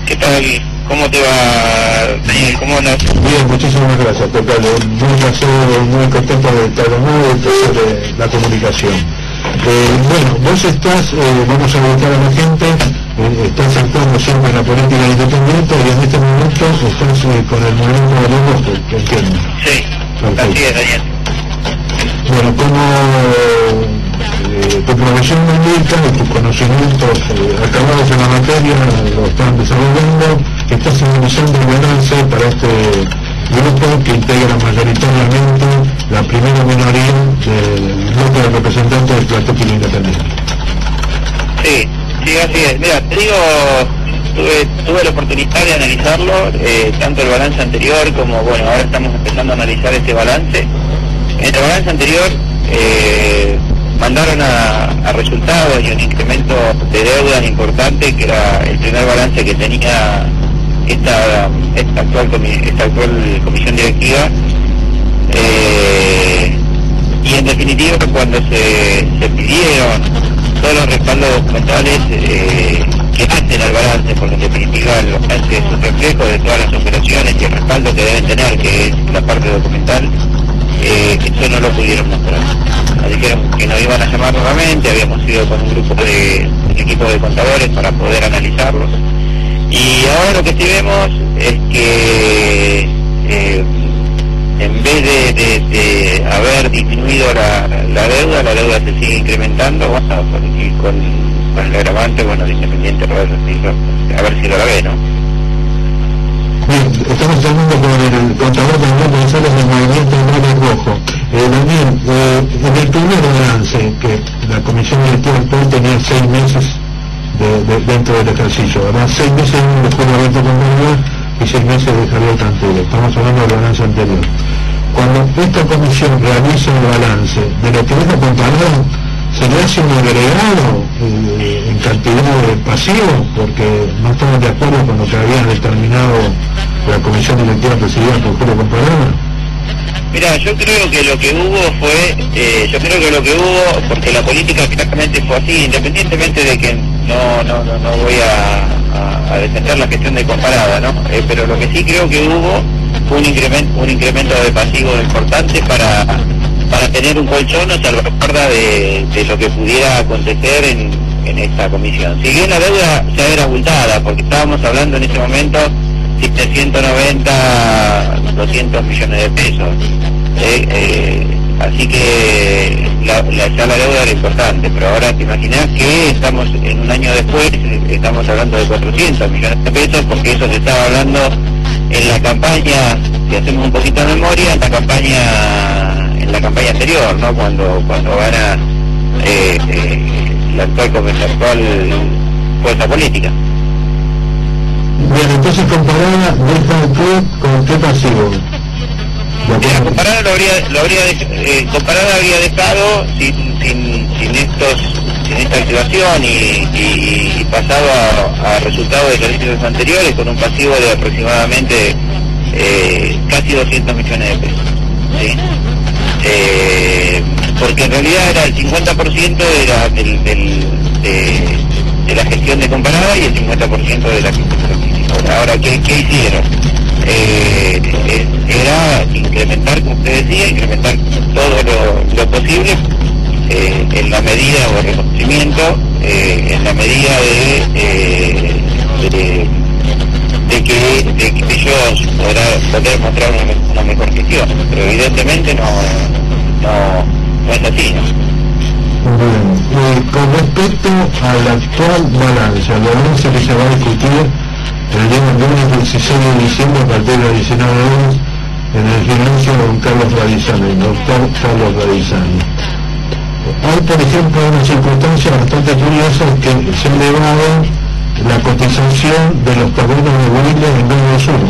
¿Qué tal? ¿Cómo te va, Daniel? ¿Cómo andas? Bien, muchísimas gracias, Tocayo. Muy contento de estar sobre la comunicación. Bueno, vos estás, vamos a dedicar a la gente, estás actuando siempre en la política independiente y en este momento estás con el movimiento de los votos, que entiendo. Sí, así es, Daniel. Bueno, como tu profesión me indica y tus conocimientos acabados en la materia lo están desarrollando, estás analizando el balance para este grupo que integra mayoritariamente la primera minoría del bloque de representantes del Platóquilo Independiente. Sí, así es. Mira, te digo, tuve la oportunidad de analizarlo, tanto el balance anterior como, bueno, ahora estamos empezando a analizar este balance. En el balance anterior mandaron a resultados y un incremento de deudas importante, que era el primer balance que tenía esta actual comisión directiva, y en definitiva cuando se pidieron todos los respaldos documentales que hacen al balance, porque en definitiva el balance es un reflejo de todas las operaciones y el respaldo que deben tener, que es la parte documental, eso no lo pudieron mostrar. Nos dijeron que nos iban a llamar nuevamente, habíamos ido con un grupo un equipo de contadores para poder analizarlos. Y ahora lo que sí vemos es que en vez de haber disminuido la deuda se sigue incrementando, bueno, y con el agravante, bueno, de Independiente, a ver si lo ve, ¿no? Bien, estamos hablando con el contador Daniel González del Movimiento Verde Rojo. Daniel, en el primer balance, que la comisión directiva actual tenía 6 meses dentro del ejercicio, ¿verdad? 6 meses de Julio Alberto Contador y 6 meses de Javier Cantero. Estamos hablando del balance anterior. Cuando esta comisión realiza el balance de lo que es la comparada, ¿se le hace un agregado en cantidad de pasivos? Porque no estaban de acuerdo con lo que había determinado la comisión directiva presidida por Julio Comparada. Mira, yo creo que lo que hubo, porque la política claramente fue así, independientemente de que no voy a defender la gestión de Comparada, ¿no? Pero lo que sí creo que hubo fue un incremento de pasivos importante para tener un colchón o salvaguarda de lo que pudiera acontecer en esta comisión. Si bien la deuda ya era abultada, porque estábamos hablando en ese momento de 190, 200 millones de pesos. Así que ya la deuda era importante, pero ahora te imaginas que estamos en un año después, estamos hablando de 400 millones de pesos, porque eso se estaba hablando en la campaña, si hacemos un poquito de memoria, en la campaña anterior, ¿no? Cuando gana la actual fuerza política. Bien, entonces Comparada deja con qué pasivo. Comparada Comparada habría dejado sin esta activación y pasado a resultados de ejercicios anteriores con un pasivo de aproximadamente casi 200 millones de pesos, ¿sí? Porque en realidad era el 50% de la gestión de Comparada y el 50% de la gestión de Ahora, ¿qué hicieron? Era incrementar, como usted decía, incrementar todo lo posible en la medida o reconocimiento, en la medida de que ellos poder mostrar una mejor gestión, pero evidentemente no es así, ¿no? Bien, con respecto al actual balance, al balance que se va a discutir el día 16 de diciembre a partir de las 19 horas en el gimnasio don Carlos Radizani, el doctor Carlos Radizani. Hay, por ejemplo, una circunstancia bastante curiosa que se ha elevado la cotización de los terrenos de Wilde en Nuevo Sur.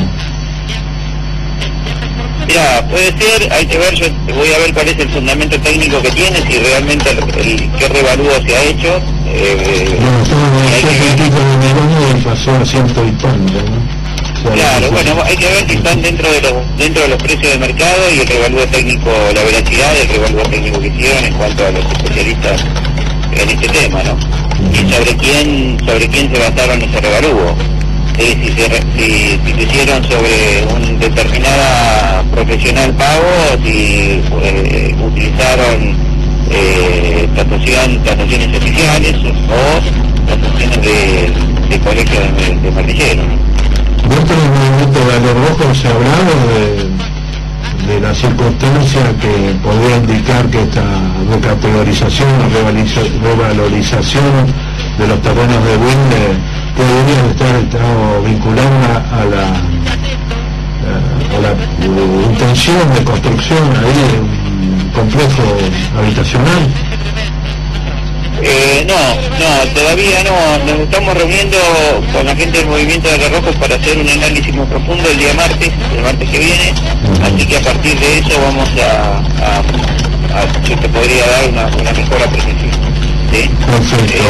Mira, puede ser, hay que ver, yo voy a ver cuál es el fundamento técnico que tiene, si realmente qué revalúo se ha hecho. Bueno, estamos en el pico de Melón y pasó a 100 y tanto, ¿no? Claro, bueno, hay que ver si están dentro de los precios de mercado y el revalúo técnico, la veracidad del revalúo técnico que hicieron en cuanto a los especialistas en este tema, ¿no? Y sobre quién se basaron ese revalúo. si lo hicieron sobre un determinada profesional pago, si utilizaron trataciones oficiales o trataciones de colegio de martilleros. Dentro del movimiento de Algo Rojo se ha hablado de la circunstancia que podría indicar que esta recategorización o revalorización de los terrenos de Wilde podría estar vinculada a la intención de construcción ahí de un complejo habitacional. No, todavía no. Nos estamos reuniendo con la gente del movimiento de Algo Rojo para hacer un análisis muy profundo el martes que viene, así que a partir de eso vamos yo te podría dar una mejor apreciación. ¿Sí? Perfecto.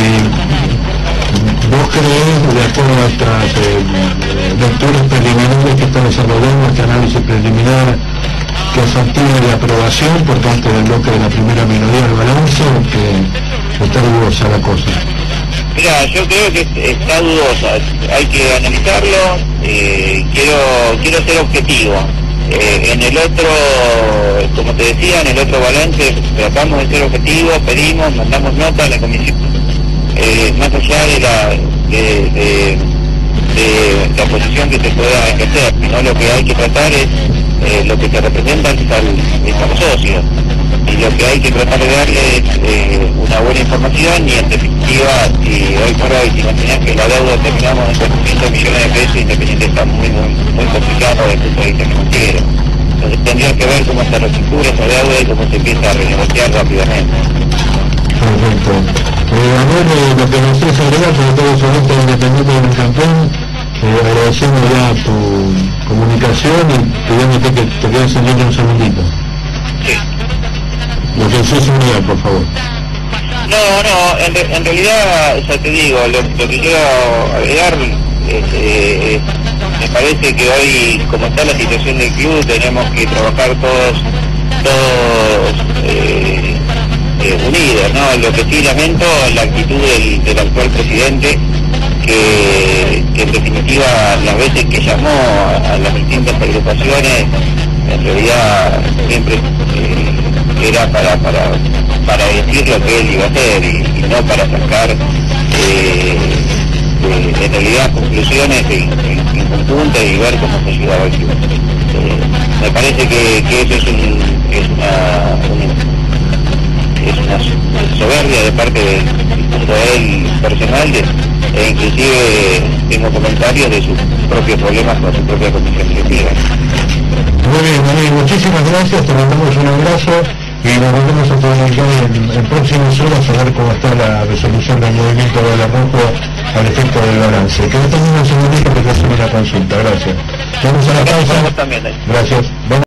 ¿Y vos creés, de acuerdo a estas lecturas preliminares que está desarrollando, este análisis preliminar, que es factible de aprobación por parte del bloque de la primera minoría del balance, o que está dudosa la cosa? Mira, yo creo que está dudosa, hay que analizarlo, quiero ser objetivo. En el otro, como te decía, en el otro balance tratamos de ser objetivos, pedimos, mandamos nota a la comisión, más allá de la posición que se pueda ejercer, ¿no? Lo que hay que tratar es lo que se representa es a los socios, y lo que hay que tratar de darle es una buena información, y en definitiva, si hoy por hoy, si imaginas que la deuda terminamos en 400 millones de pesos, Independiente está muy complicado desde el punto de vista financiero. Entonces tendría que ver cómo se reestructura esa deuda y cómo se empieza a renegociar rápidamente. Perfecto. Lo que nos quieres agregar, sobre todo sobre este Independiente del campeón, agradeciendo ya tu comunicación y pidiéndote que te quedes en línea un segundito. Sí. Lo que decís es por favor. No, en realidad, ya te digo, lo que quiero agregar me parece que hoy, como está la situación del club, tenemos que trabajar todos unidos, ¿no? Lo que sí lamento la actitud del actual presidente, que en definitiva las veces que llamó a las distintas agrupaciones, en realidad siempre era para decir lo que él iba a hacer y no para sacar en realidad conclusiones en conjunto y ver cómo se ayudaba al club. Me parece que eso es una soberbia de parte de él personal, e inclusive tengo comentarios de sus propios problemas con su propia comisión directiva. Muy bien, muchísimas gracias, te mandamos un abrazo y nos volvemos a comunicar en próximas horas a ver cómo está la resolución del movimiento de Algo Rojo al efecto del balance. Que no tenemos un segundito que te hacen una consulta, gracias. Vamos a la pausa. También, gracias.